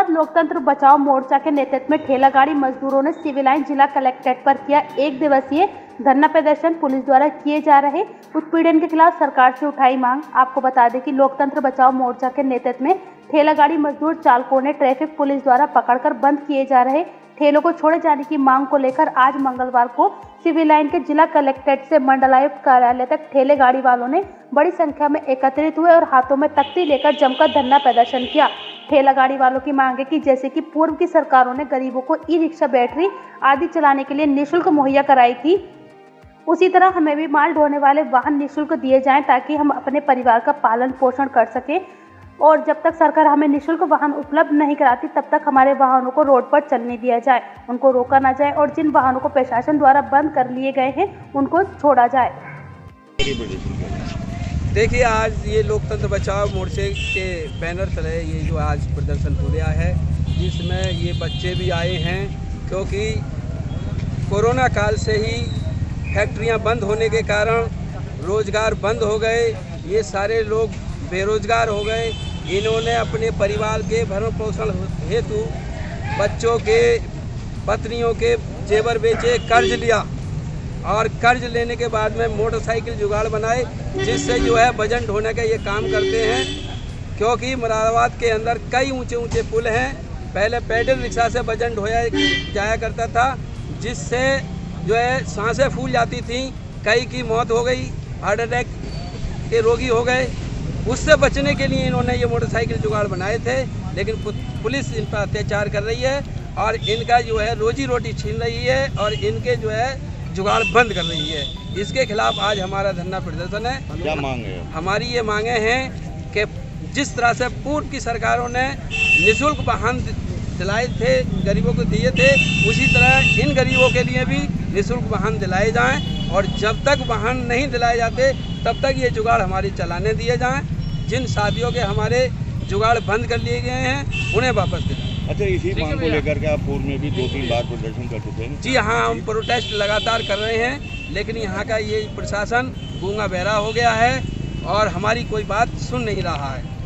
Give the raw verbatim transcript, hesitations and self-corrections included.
मुरादाबाद लोकतंत्र बचाओ मोर्चा के नेतृत्व में ठेला गाड़ी मजदूरों ने सिविल लाइन जिला कलेक्ट्रेट पर किया एक दिवसीय धरना प्रदर्शन। पुलिस द्वारा किए जा रहे उत्पीड़न के खिलाफ सरकार से उठाई मांग। आपको बता दें कि लोकतंत्र बचाओ मोर्चा के नेतृत्व में ठेला गाड़ी मजदूर चालकों ने ट्रैफिक पुलिस द्वारा पकड़कर बंद किए जा रहे ठेलों को छोड़े जाने की मांग को लेकर आज मंगलवार को सिविल लाइन के जिला कलेक्ट्रेट से मंडलायुक्त कार्यालय तक ठेले गाड़ी वालों ने बड़ी संख्या में एकत्रित हुए और हाथों में तख्ती लेकर जमकर धरना प्रदर्शन किया। ठेला गाड़ी वालों की मांग है कि जैसे कि पूर्व की सरकारों ने गरीबों को ई रिक्शा, बैटरी आदि चलाने के लिए निःशुल्क मुहैया कराई थी, उसी तरह हमें भी माल ढोने वाले वाहन निःशुल्क दिए जाएं ताकि हम अपने परिवार का पालन पोषण कर सकें। और जब तक सरकार हमें निःशुल्क वाहन उपलब्ध नहीं कराती तब तक हमारे वाहनों को रोड पर चलने दिया जाए, उनको रोका ना जाए और जिन वाहनों को प्रशासन द्वारा बंद कर लिए गए हैं उनको छोड़ा जाए। देखिए, आज ये लोकतंत्र बचाओ मोर्चे के बैनर तले ये जो आज प्रदर्शन हो गया है, जिसमें ये बच्चे भी आए हैं, क्योंकि कोरोना काल से ही फैक्ट्रियां बंद होने के कारण रोजगार बंद हो गए, ये सारे लोग बेरोजगार हो गए। इन्होंने अपने परिवार के भरण पोषण हेतु बच्चों के, पत्नियों के जेवर बेचे, कर्ज लिया और कर्ज लेने के बाद में मोटरसाइकिल जुगाड़ बनाए, जिससे जो है वजन ढोने का ये काम करते हैं। क्योंकि मुरादाबाद के अंदर कई ऊंचे ऊंचे पुल हैं, पहले पैडल रिक्शा से वजन ढोया जाया करता था, जिससे जो है सांसें फूल जाती थीं, कई की मौत हो गई, हार्ट अटैक के रोगी हो गए। उससे बचने के लिए इन्होंने ये मोटरसाइकिल जुगाड़ बनाए थे, लेकिन पुलिस इन पर अत्याचार कर रही है और इनका जो है रोजी रोटी छीन रही है और इनके जो है जुगाड़ बंद कर रही है। इसके खिलाफ आज हमारा धरना प्रदर्शन है। क्या मांग है? हमारी ये मांगे हैं कि जिस तरह से पूर्व की सरकारों ने निःशुल्क वाहन दिलाए थे, गरीबों को दिए थे, उसी तरह इन गरीबों के लिए भी निःशुल्क वाहन दिलाए जाएं और जब तक वाहन नहीं दिलाए जाते तब तक ये जुगाड़ हमारी चलाने दिए जाएं। जिन साथियों के हमारे जुगाड़ बंद कर लिए गए हैं उन्हें वापस दिलाएं। अच्छा, इसी मांग को लेकर के आप पूर्व में भी दो तीन बार प्रदर्शन कर चुके हैं? जी हाँ, हम प्रोटेस्ट लगातार कर रहे हैं, लेकिन यहाँ का ये प्रशासन गूंगा बहरा हो गया है और हमारी कोई बात सुन नहीं रहा है।